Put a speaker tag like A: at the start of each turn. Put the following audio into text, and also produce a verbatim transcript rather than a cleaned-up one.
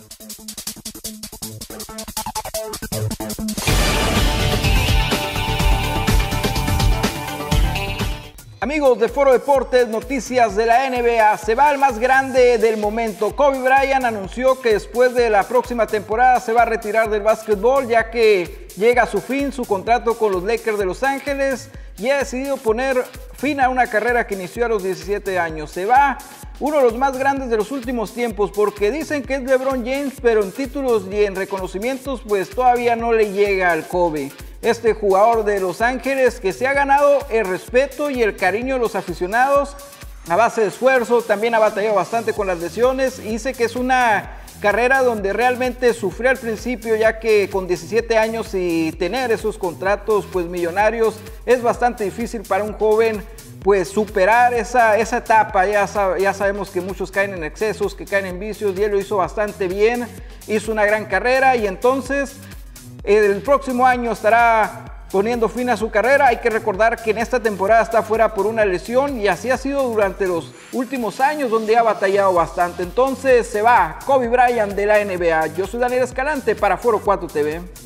A: Amigos de Foro Deportes, noticias de la N B A. Se va el más grande del momento. Kobe Bryant anunció que después de la próxima temporada se va a retirar del básquetbol, ya que llega a su fin su contrato con los Lakers de Los Ángeles y ha decidido poner fin a una carrera que inició a los diecisiete años. Se va uno de los más grandes de los últimos tiempos, porque dicen que es LeBron James, pero en títulos y en reconocimientos pues todavía no le llega al Kobe. Este jugador de Los Ángeles que se ha ganado el respeto y el cariño de los aficionados a base de esfuerzo, también ha batallado bastante con las lesiones y dice que es una carrera donde realmente sufrió al principio, ya que con diecisiete años y tener esos contratos pues millonarios es bastante difícil para un joven pues superar esa, esa etapa. Ya, sab ya sabemos que muchos caen en excesos, que caen en vicios, y él lo hizo bastante bien, hizo una gran carrera y entonces el próximo año estará poniendo fin a su carrera. Hay que recordar que en esta temporada está fuera por una lesión y así ha sido durante los últimos años, donde ha batallado bastante. Entonces se va Kobe Bryant de la N B A. Yo soy Daniel Escalante para Foro cuatro T V.